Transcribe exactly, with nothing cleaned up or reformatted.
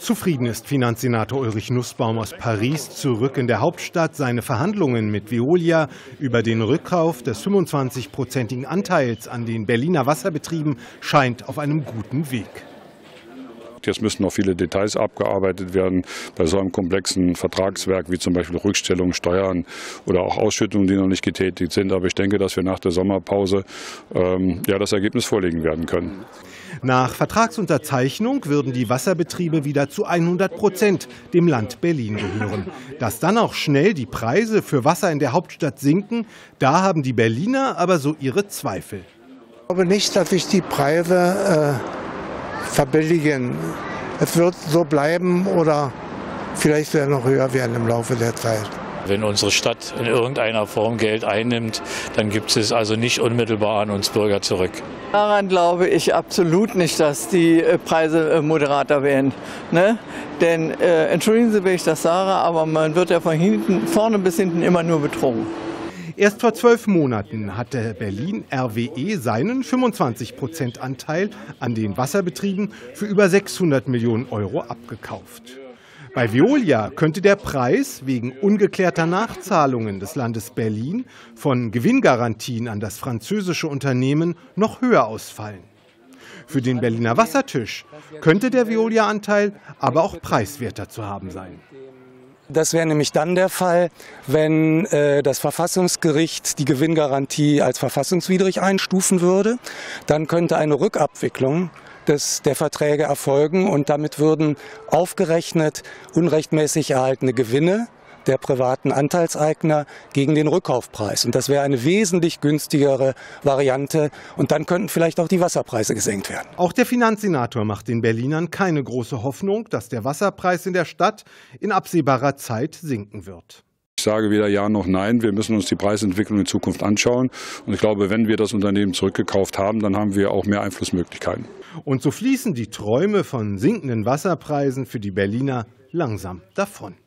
Zufrieden ist Finanzsenator Ulrich Nussbaum aus Paris zurück in der Hauptstadt. Seine Verhandlungen mit Veolia über den Rückkauf des fünfundzwanzigprozentigen Anteils an den Berliner Wasserbetrieben scheint auf einem guten Weg. Jetzt müssen noch viele Details abgearbeitet werden bei so einem komplexen Vertragswerk wie zum Beispiel Rückstellungen, Steuern oder auch Ausschüttungen, die noch nicht getätigt sind. Aber ich denke, dass wir nach der Sommerpause ähm, ja, das Ergebnis vorlegen werden können. Nach Vertragsunterzeichnung würden die Wasserbetriebe wieder zu hundert Prozent dem Land Berlin gehören. Dass dann auch schnell die Preise für Wasser in der Hauptstadt sinken, da haben die Berliner aber so ihre Zweifel. Ich glaube nicht, dass sich die Preise äh verbilligen. Es wird so bleiben oder vielleicht sogar noch höher werden im Laufe der Zeit. Wenn unsere Stadt in irgendeiner Form Geld einnimmt, dann gibt es also nicht unmittelbar an uns Bürger zurück. Daran glaube ich absolut nicht, dass die Preise moderater werden. Ne? Denn, äh, entschuldigen Sie, wenn ich das sage, aber man wird ja von hinten, vorne bis hinten immer nur betrogen. Erst vor zwölf Monaten hatte Berlin R W E seinen fünfundzwanzig Prozent Anteil an den Wasserbetrieben für über sechshundert Millionen Euro abgekauft. Bei Veolia könnte der Preis wegen ungeklärter Nachzahlungen des Landes Berlin von Gewinngarantien an das französische Unternehmen noch höher ausfallen. Für den Berliner Wassertisch könnte der Veolia-Anteil aber auch preiswerter zu haben sein. Das wäre nämlich dann der Fall, wenn äh, das Verfassungsgericht die Gewinngarantie als verfassungswidrig einstufen würde. Dann könnte eine Rückabwicklung des, der Verträge erfolgen und damit würden aufgerechnet unrechtmäßig erhaltene Gewinne der privaten Anteilseigner gegen den Rückkaufpreis. Und das wäre eine wesentlich günstigere Variante. Und dann könnten vielleicht auch die Wasserpreise gesenkt werden. Auch der Finanzsenator macht den Berlinern keine große Hoffnung, dass der Wasserpreis in der Stadt in absehbarer Zeit sinken wird. Ich sage weder ja noch nein. Wir müssen uns die Preisentwicklung in Zukunft anschauen. Und ich glaube, wenn wir das Unternehmen zurückgekauft haben, dann haben wir auch mehr Einflussmöglichkeiten. Und so fließen die Träume von sinkenden Wasserpreisen für die Berliner langsam davon.